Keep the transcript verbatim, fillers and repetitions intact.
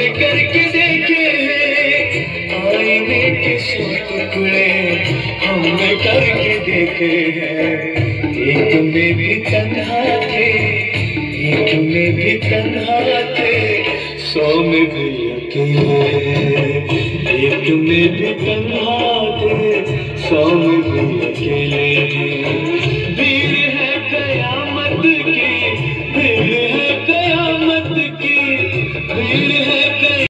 हमने करके देखे हैं आईने के सौ टुकड़े, हमने करके देखे हैं। एक में भी तन्हा थे, एक में भी तन्हा थे, सौ में भी अकेले। एक में भी तन्हा थे, सौ में भी अकेले।